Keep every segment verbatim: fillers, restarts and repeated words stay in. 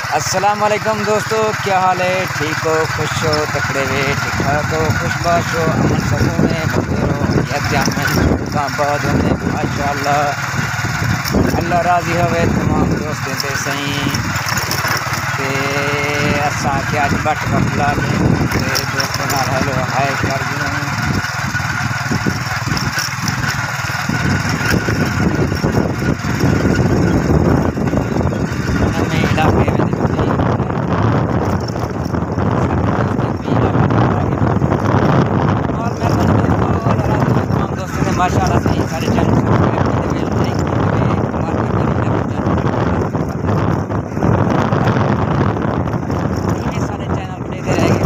अस्सलाम वालेकुम दोस्तों, क्या हाल है? ठीक हो, खुश हो, तकड़े हुए, ठीक ठाक हो, खुशबाश हो, अमन सबों में बंदे रहो, यकजाबाद होने माशाअल्लाह। अल्लाह राजी होवे तमाम दोस्तों से सही ते असा के अज बट कपला ते दोस्तों नाल हेलो हाय कर दिया नवे इलाके में माशाअल्लाह से सारे चैनल सारे चैनल देखते रहेंगे।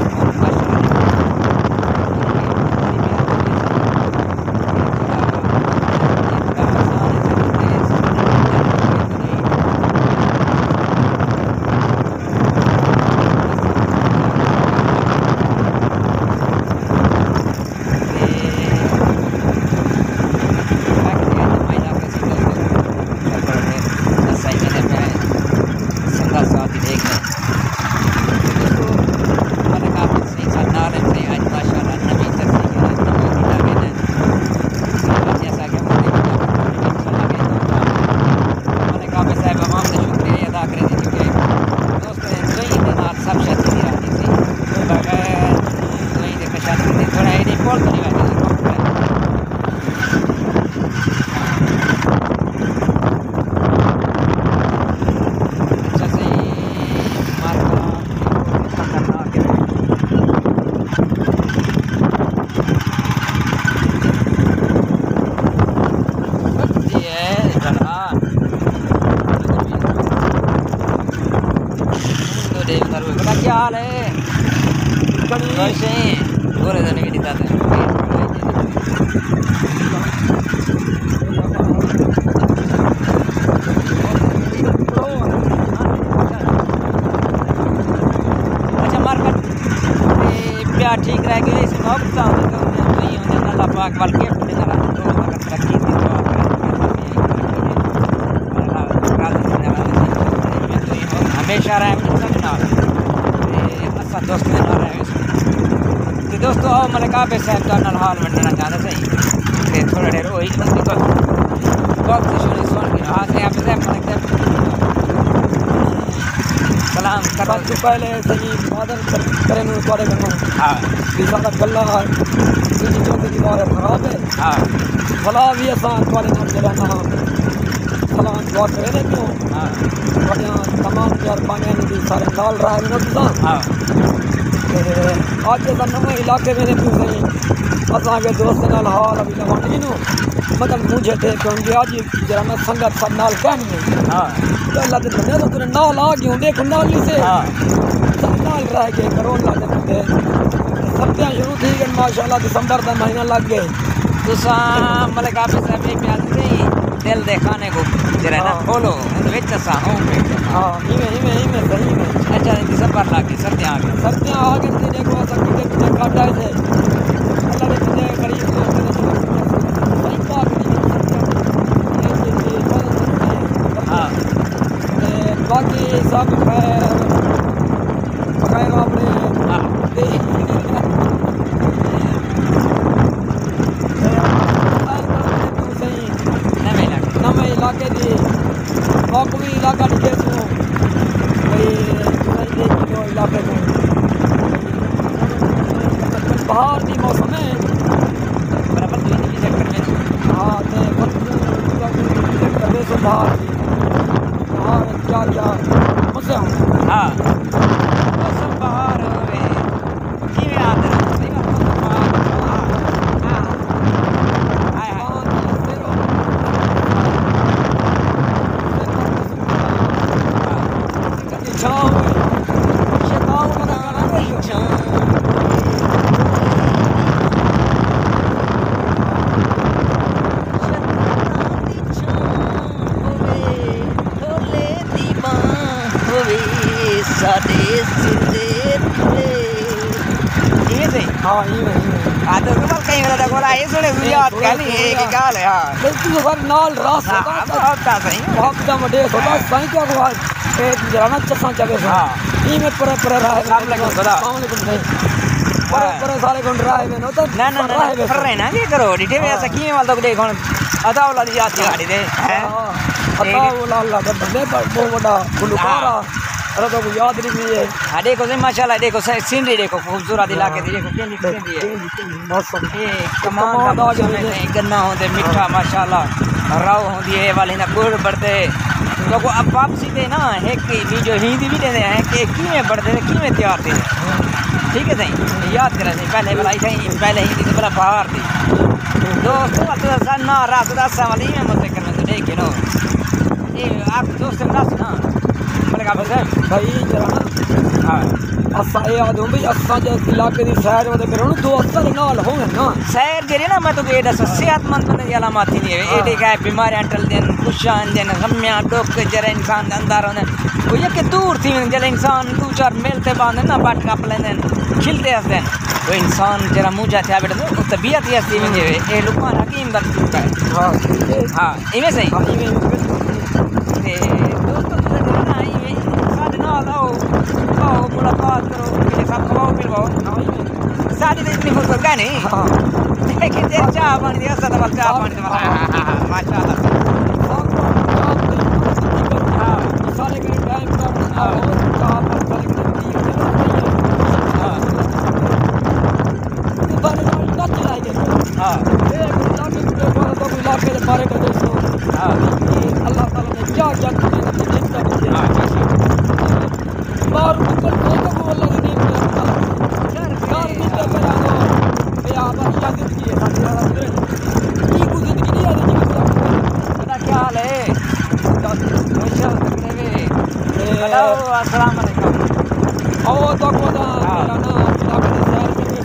क्या हाल है? कैसे पूरे दिन की दिक्कत है। अच्छा मार्केट प्यार ठीक रह गए इस वक्त नहीं होने अल्लाह पाक बल्कि अपने तरह तो अगर तरक्की थी तो हमेशा रहे दोस्त ने ना रहे तो दोस्तों आओ मलिक आप साहब का नाल हाल वंडना चाहते सही ते थोड़ा देर वही बंदी को वक्त सुन सुन के हां से आप साहब मलिक सलाम करवा तो पहले सही बादल करे नु तोड़े करनो हां ये सारा गल्ला ये चौथे की बात खराब है हां भला भी आसान तोड़े नाल चलाना सलाम दुआ करे ने क्यों हां बढ़िया तमाम प्यार पाने दी सारे नाल रहा है ना हां आज के नवे इलाके में तू सही असा के दोस्त नाल हाल अभी लवानी नु मतलब मुझे थे क्योंकि आज जरा मैं संगत सब नाल कहनी है हां तो अल्लाह के बंदे तो तेरे नाल आ गयो देख नाल से हां सब नाल रह के करो अल्लाह के बंदे सत्या शुरू थी गए माशाल्लाह दिसंबर का महीना लग गए तुसा मलिक आप साहब एक प्यार से दिल दिखाने को जरा ना खोलो विच सा हो हां इमे इमे इमे सही में अच्छा दिसंबर लागे सर्दियां आ गई सर्दियां आ गई तेरे को सब के पीछे काट आए थे अल्लाह के बंदे करीब लोग सही बात नहीं हां बाकी सब खैर खैर आपने नवे इलाके दी बाकी इलाका दिखे सो भाई इलाके में बाहर की मौसम है बराबर दो तीन सेक्टर में हाँ तो सो बाहर बाहर क्या क्या मजे हों हाँ मौसम बाहर होवे किवें आदर सही बात बाहर हां हाय हाय छाव शताव मना नहीं छाव सादे सिरे ये से हाँ ये आदर के बाद कहीं मेरा बोला ये सुने याद का नहीं एक ही गाल है हां तू हर नाल रास होता सही बहुत दम दे होता सही क्या को ए जरा चसा चले हां ई में पर पर रहा है आप लगे सदा वालेकुम नहीं पर पर सारे गुण रहा है में तो ना ना ना कर रहे ना ये करो डिटे में ऐसा की वाल तो देखो अदा वाला दी याद गाड़ी दे अदा वाला अल्लाह का बंदे पर बहुत बड़ा गुलकारा अरे तो याद नहीं है हां देखो से माशाल्लाह देखो सीनरी देखो खूबसूरत इलाके दी देखो केंदी केंदी है मौसम ये कमाल दा जो गन्ना होंदे मीठा माशाल्लाह राव होंदी है वाले ना गुड़ बढ़ते तो को अब वापसी दे ना है कि वीडियो हिंदी भी देने हैं कि की में बढ़ते की में तैयार थे ठीक है सही याद करें पहले वाला ही पहले हिंदी से बड़ा बाहर थी दोस्तों मतलब सन्ना रास्ता वाली में मत करने तो देख नो ये आप दोस्त से ना बोले का भाई जरा ना हां असा याद हो भाई असा जे इलाके दी सैर वदे करो दो असर नाल होवे ना सैर जेरे ना मैं तो ये दस सेहतमंद बंदे की अलामत ही नहीं है ये क्या बीमारियां टल देन खुशान देन गम्या डोक जरा इंसान अंदर होने वो ये के दूर थी जरा इंसान दो चार मिलते बांधे ना बाट काप लेने खिलते हंसते वो इंसान जरा मुंह जाते बेटा तो तबीयत ही ऐसी में ये लुकमान हकीम दा चुका है हां हां इमे सही हां इमे ते दोस्तों जरा ना ये साथ ना आओ आओ मुलाकात करो मेरे साथ खवाओ पिलवाओ साथ में इतनी फुर्सत का नहीं हां लेकिन ये चाह पानी दिया सदा बस चाह पानी दिया माशाल्लाह हां साले के टाइम का हां चाह पर साले के हां तो बारे में ना चलाएंगे हां एक लाख के तो इलाके के बारे में दोस्तों हां अल्लाह ताला ने क्या क्या किया है जितना भी हां बाहर निकल के तो अल्लाह ने यार यार निकल कर आ दो ये आप क्या जिंदगी है साथी यार की को जिंदगी नहीं आ रही पता क्या हाल है अच्छा करने में हेलो अस्सलाम वालेकुम आओ तो कोदा ना इलाके से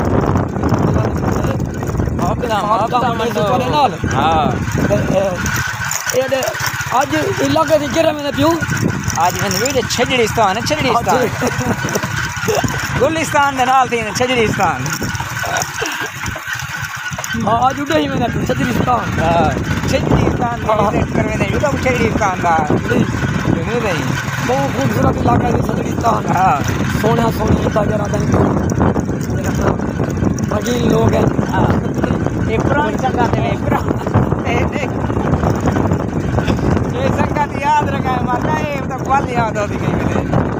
सैर आपका आपका नाल हां ये आज इलाके दी केरे में पियो आज मैंने वीडियो छजड़ीस्तान है छजड़ीस्तान गुलिस्तान दे नाल थी छजड़ीस्तान हां आज उड़े ही मैंने छजड़ीस्तान हां छजड़ीस्तान विजिट करवे ने यूट्यूब छजड़ीस्तान दा नहीं नहीं बहुत खूबसूरत इलाका है छजड़ीस्तान हां सोना सोना था जरा दिन अजील लोग हैं हां ये पुरानी संगत है पुरानी ये संगत याद रखा है माता ये तो पल याद होती गई मुझे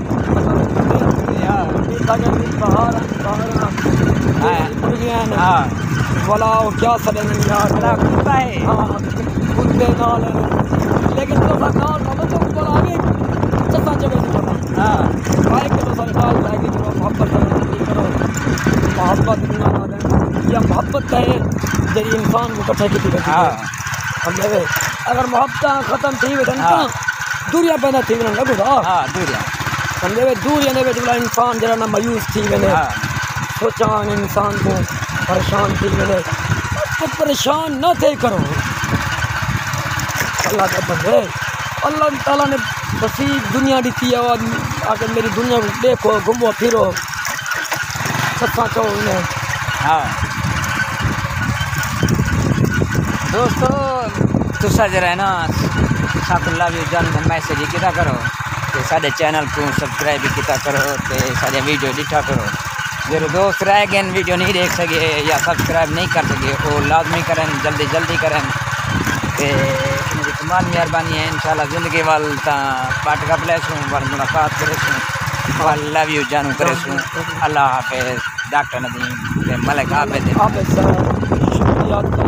यार ये ताकि बाहर बाहर हां मुर्गियां हां वाला वो क्या सदे में यार बड़ा कुत्ता है हां कुत्ते नाल लेकिन तो नाल मतलब तो बोला आगे चसा जगह से पता हां भाई के तो सारे नाल जाएगी जो मोहब्बत करो मोहब्बत ना ना या मोहब्बत है जरी इंसान को इकट्ठा की हां हमने अगर मोहब्बत खत्म थी वदन तो दूरियां पैदा थी वदन लगो हां दूरियां हमने दूरियां ने विच इंसान जरा ना मायूस थी वने हां सोचा इंसान को परेशान थी वने तो परेशान न थे करो अल्लाह के बंदे अल्लाह ताला ने बसी दुनिया दी थी आके मेरी दुनिया को देखो घूमो फिरो सच्चा चो ने हां दोस्तों तुसा जरा है ना साकुल्ला भी जान मैसेज किता करो ते साडे चैनल को सब्सक्राइब भी किता करो ते साडे वीडियो दिखा करो जो दोस्त रह गए वीडियो नहीं देख सके या सब्सक्राइब नहीं कर सके वो लाजमी करें जल्दी जल्दी करें ते मेरी तमाम मेहरबानी है इंशाल्लाह जिंदगी वाल ता पाट का प्लेसू वाल मुलाकात करे सू वाल लव यू जानू करे सू अल्लाह हाफिज डॉक्टर नदीम ते मलिक आबिद आप शुक्रिया